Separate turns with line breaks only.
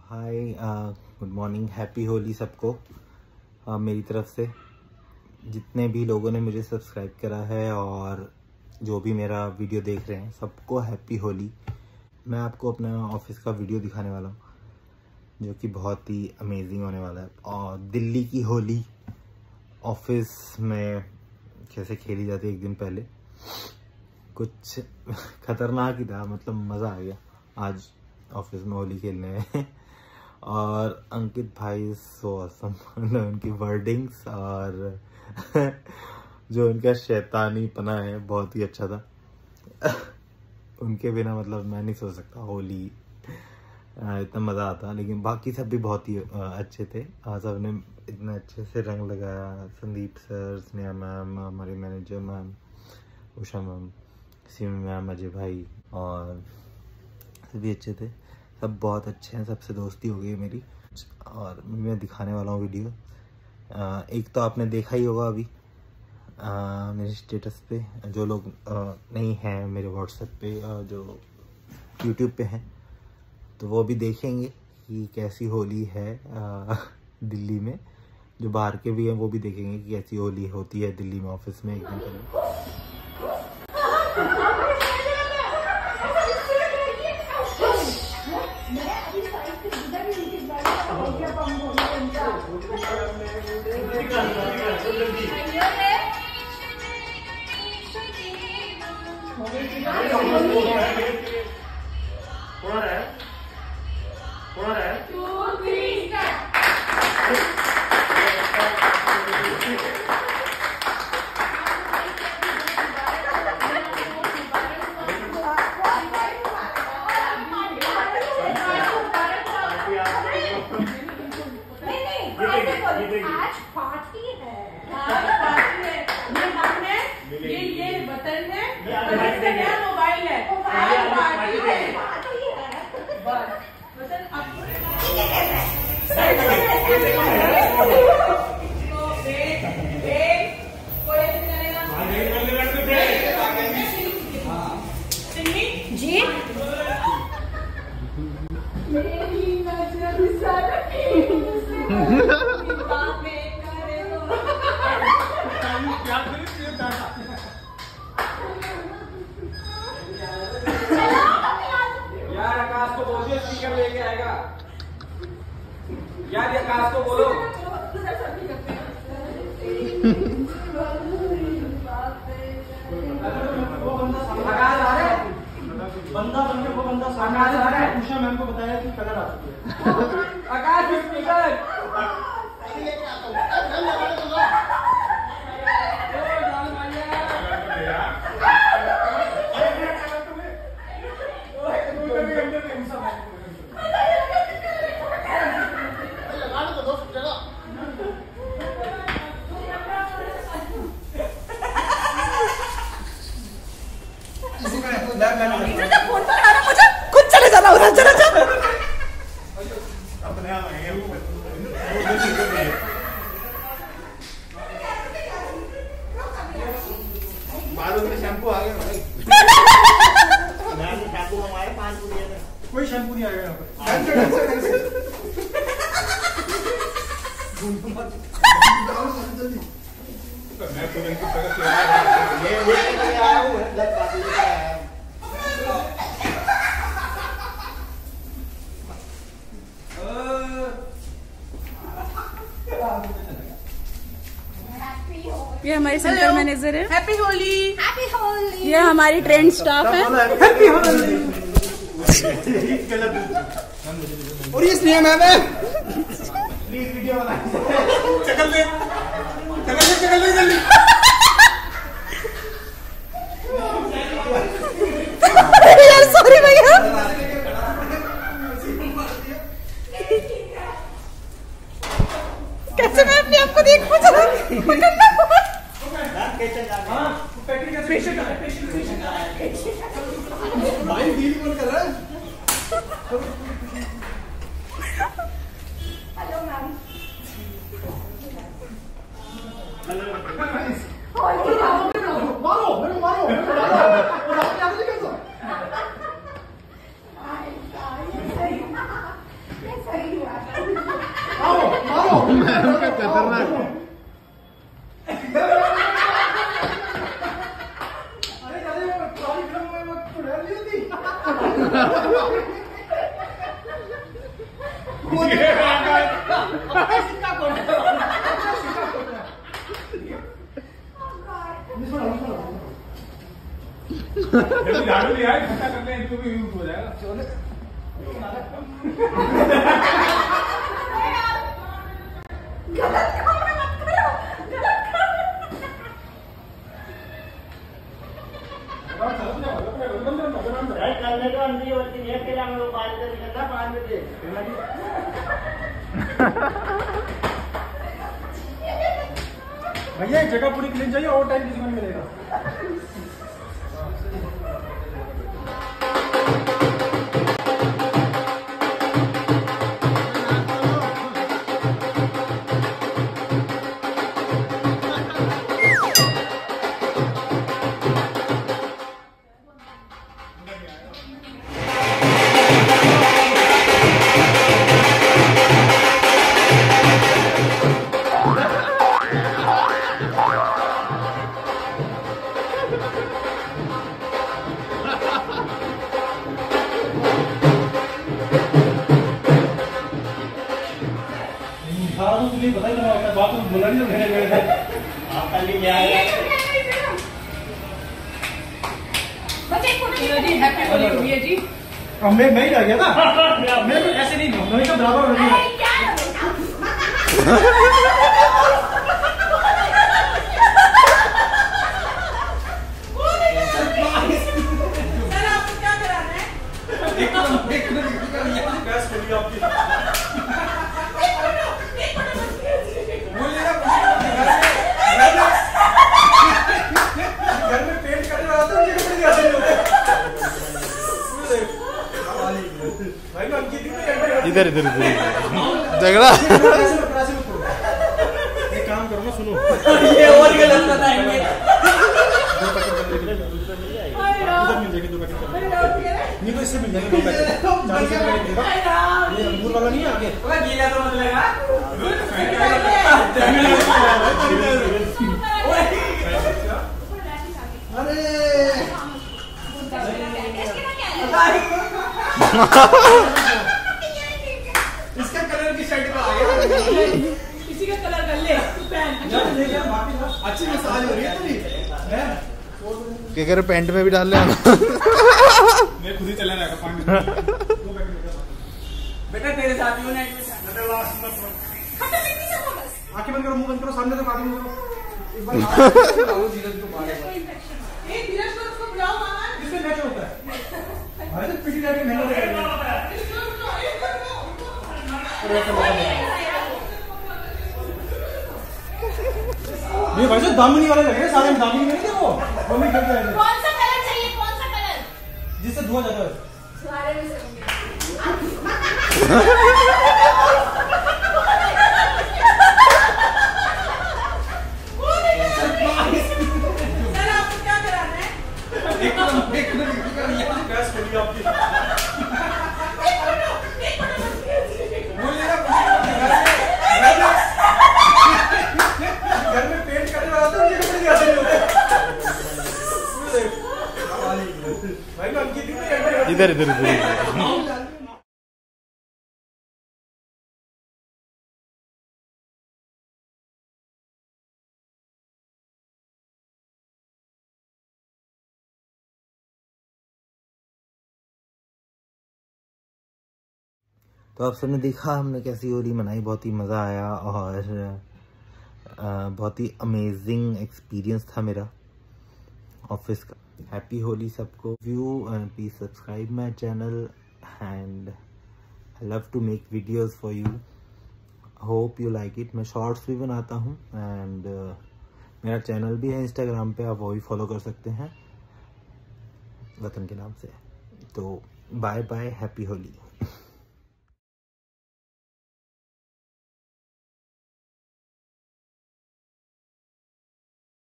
हाय, good morning, happy Holi सबको। मेरी तरफ से जितने भी लोगों ने मुझे सब्सक्राइब करा है और जो भी मेरा वीडियो देख रहे हैं सबको हैप्पी होली। मैं आपको अपना ऑफिस का वीडियो दिखाने वाला हूँ जो कि बहुत ही अमेजिंग होने वाला है। और दिल्ली की होली ऑफिस में कैसे खेली जाती है, एक दिन पहले कुछ खतरनाक ही था, मतलब मज़ा आ गया आज ऑफिस में होली खेलने में। और अंकित भाई सो ऑसम, मतलब उनकी वर्डिंग्स और जो उनका शैतानी पना है बहुत ही अच्छा था। उनके बिना मतलब मैं नहीं सोच सकता होली, इतना मज़ा आता। लेकिन बाकी सब भी बहुत ही अच्छे थे, सब ने इतना अच्छे से रंग लगाया। संदीप सर, स्नेहा मैम, हमारे manager ma'am, Usha ma'am, Seema ma'am, Ajay भाई और सभी अच्छे थे। सब बहुत अच्छे हैं, सबसे दोस्ती हो गई है मेरी। और मैं दिखाने वाला हूँ वीडियो। एक तो आपने देखा ही होगा अभी मेरे स्टेटस पे, जो लोग नहीं हैं मेरे व्हाट्सएप पे, जो यूट्यूब पे हैं तो वो भी देखेंगे कि कैसी होली है दिल्ली में। जो बाहर के भी हैं वो भी देखेंगे कि कैसी होली होती है दिल्ली में ऑफिस में एक दिन पहले।
आज पार्टी है, ये बटन है, इसका मोबाइल है, पार्टी है बस। बटन जी
यार आकाश को बोलिए स्पीकर लेके आएगा। यार आकाश को बोलो। आकाश आ रहा है, बंदा बन के वो बंदा आकाश आ रहा है। उषा मैम को बताया कि कलर आ चुके हैं। आकाश स्पीकर
कुछ चले जाना उधर, चला जा।
बालों में शैम्पू आ गया भाई। शैम्पू मंगवाया 5 पूरी है। कोई शैम्पू नहीं आएगा यहाँ पर। मैं तो इनको प्रगति ये आया हूँ लग बात है।
ये हमारी सेंटर मैनेजर है।
हैप्पी होली।
हैप्पी होली। ये हमारी ट्रेंड स्टाफ है।
हैप्पी होली। और ये स्नेहा मैम है। प्लीज वीडियो बना। चकल दे जल्दी।
यार सॉरी भैया। कैसे मैं अपने आप को देख हेलो मैम। मारो
झाड़ू लिया है, खट्टा करने इनको भी यूज हो जाएगा।
करने का अंदर होती है के लिए हम लोग बात कर करना 5 बजे
भैया एक जगह पूरी क्लीन चाहिए और टाइम किसी को नहीं मिलेगा। पता ही नहीं होता, बात तो बोला नहीं तो आप कल ही क्या है
हैप्पी होली भैया जी।
मैं ही रह गया था। मैं तो ऐसे नहीं हूँ, मैं तो बराबर हो गया।
इधर इधर झगड़ा।
एक काम करो ना, सुनो
ये और गलत बताएंगे।
नहीं तो इससे मिल जाएंगे 2 पैकेट 40 रुपए का मिलेगा। ये अंगूर वाला नहीं है आगे
गीला तो मत लगा।
इसका कलर की शर्ट का आ गया।
किसी का कलर कर ले
अच्छी मसाज हो रही है तुम्हें।
क्या कह रहे पैंट में भी डाल ले।
मैं खुद ही चला जाएगा 5 मिनट।
बेटा तेरे साथियों ने
आंखें बंद करो, मुंह बंद करो, सामने तो आगे करो। एक बार धीरज को मारे किससे मैच होता है भाई? तो पीटी जाके महंगा लगेगा। ये भाई साहब दामिनी वाले लग रहे हैं, सारे दामिनी में नहीं थे वो मम्मी करते हैं।
कौन सा कलर चाहिए, कौन सा कलर
जिससे धुआं जाता है।
सारे में से
घर में पेंट करने वाला तो ये कपड़े कैसे नहीं होते भाई? मैं अंकित की
इधर इधर इधर। तो आप सबने देखा हमने कैसी होली मनाई, बहुत ही मज़ा आया और बहुत ही अमेजिंग एक्सपीरियंस था मेरा ऑफिस का। हैप्पी होली सबको। View and please subscribe my channel and I love to make videos for you. Hope you like it. मैं शॉर्ट्स भी बनाता हूँ एंड मेरा चैनल भी है इंस्टाग्राम पे, आप वो भी फॉलो कर सकते हैं वतन के नाम से। तो बाय बाय, हैप्पी होली।